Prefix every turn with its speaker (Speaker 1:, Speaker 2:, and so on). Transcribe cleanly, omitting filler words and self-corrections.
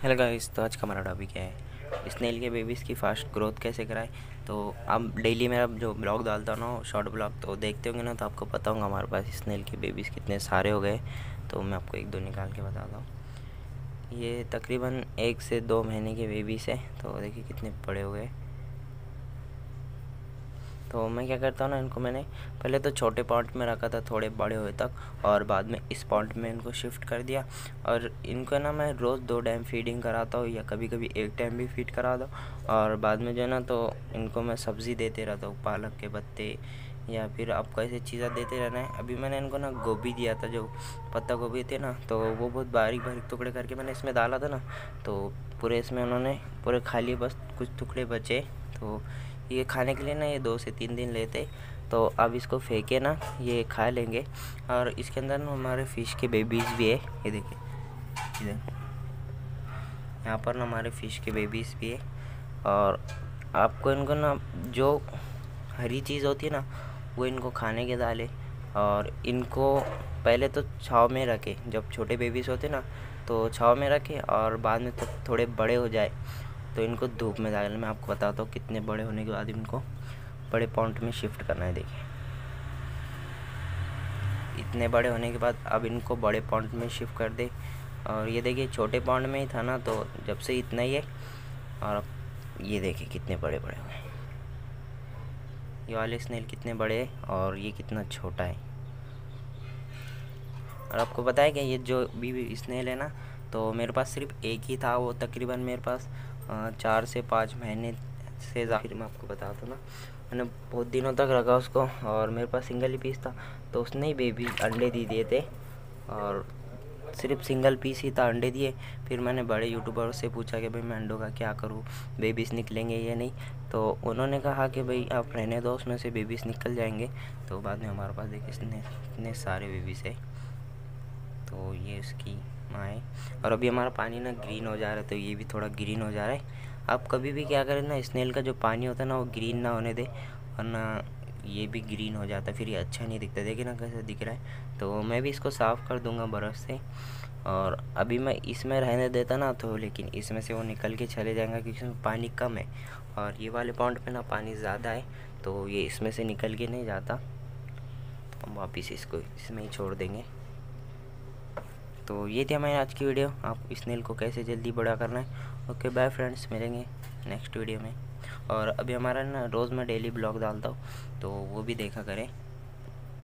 Speaker 1: Hello guys, तो आज का हमारा टॉपिक है स्नेल के बेबीज़ की फास्ट ग्रोथ कैसे कराएं। तो आप डेली मेरा जो ब्लॉग डालता हूँ ना, शॉर्ट ब्लॉग, तो देखते होंगे ना, तो आपको पता होगा हमारे पास स्नेल के बेबीज़ कितने सारे हो गए। तो मैं आपको एक दो निकाल के बताता हूँ। ये तकरीबन 1 से 2 महीने के बेबीज़ हैं। तो देखिए कितने बड़े हो गए। तो मैं क्या करता हूँ ना, इनको मैंने पहले तो छोटे पॉट में रखा था थोड़े बड़े हुए तक, और बाद में इस पॉट में इनको शिफ्ट कर दिया। और इनको ना मैं रोज़ 2 टाइम फीडिंग कराता हूँ, या कभी कभी 1 टाइम भी फीड करा दो। और बाद में जो है ना, तो इनको मैं सब्ज़ी देते रहता हूँ, पालक के पत्ते, या फिर आपको ऐसी चीज़ें देते रहना है। अभी मैंने इनको ना गोभी दिया था, जो पत्ता गोभी थे ना, तो वो बहुत बारीक बारीक टुकड़े करके मैंने इसमें डाला था ना, तो पूरे इसमें उन्होंने पूरे खा लिए, बस कुछ टुकड़े बचे। तो ये खाने के लिए ना ये 2 से 3 दिन लेते। तो अब इसको फेंके ना, ये खा लेंगे। और इसके अंदर ना हमारे फ़िश के बेबीज़ भी है, ये देखिए इधर, यहाँ पर ना हमारे फ़िश के बेबीज़ भी है। और आपको इनको ना जो हरी चीज़ होती है ना, वो इनको खाने के डाले। और इनको पहले तो छाँव में रखे, जब छोटे बेबीज़ होते ना तो छाँव में रखे, और बाद में तो थोड़े बड़े हो जाए तो इनको धूप में डालना। मैं आपको बताता हूँ कितने बड़े होने के बाद इनको बड़े पॉन्ड में शिफ्ट करना है। देखिए इतने बड़े होने के बाद अब इनको बड़े पॉन्ड में शिफ्ट कर दे। और ये देखिए छोटे पॉन्ड में ही था ना, तो जब से इतना ही है। और अब ये देखिए कितने बड़े बड़े हुए। ये वाले स्नेल कितने बड़े हैं और ये कितना छोटा है। और आपको पता है कि ये जो भी स्नेल है ना, तो मेरे पास सिर्फ एक ही था। वो तकरीबन मेरे पास 4 से 5 महीने से फिर मैं आपको बताता हूँ ना, मैंने बहुत दिनों तक रखा उसको, और मेरे पास सिंगल ही पीस था। तो उसने ही बेबी अंडे दे दिए थे, और सिर्फ सिंगल पीस ही था, अंडे दिए। फिर मैंने बड़े यूट्यूबर से पूछा कि भाई मैं अंडों का क्या करूँ, बेबीज़ निकलेंगे या नहीं। तो उन्होंने कहा कि भाई आप रहने दो, उसमें से बेबीज़ निकल जाएंगे। तो बाद में हमारे पास देखिए इतने सारे बेबीज़ है। तो ये उसकी माँ है। और अभी हमारा पानी ना ग्रीन हो जा रहा है, तो ये भी थोड़ा ग्रीन हो जा रहा है। आप कभी भी क्या करें ना, स्नेल का जो पानी होता है ना, वो ग्रीन ना होने दे, वरना ये भी ग्रीन हो जाता है, फिर ये अच्छा नहीं दिखता। देखिए ना कैसे दिख रहा है। तो मैं भी इसको साफ़ कर दूंगा ब्रश से। और अभी मैं इसमें रहने देता ना, तो लेकिन इसमें से वो निकल के चले जाएंगे, क्योंकि इसमें पानी कम है। और ये वाले पॉन्ड पे ना पानी ज़्यादा है, तो ये इसमें से निकल के नहीं जाता। तो हम वापस इसको इसमें ही छोड़ देंगे। तो ये थी हमारी आज की वीडियो, आप स्नेल को कैसे जल्दी बड़ा करना है। ओके बाय फ्रेंड्स, मिलेंगे नेक्स्ट वीडियो में। और अभी हमारा ना रोज़ मैं डेली ब्लॉग डालता हूँ, तो वो भी देखा करें।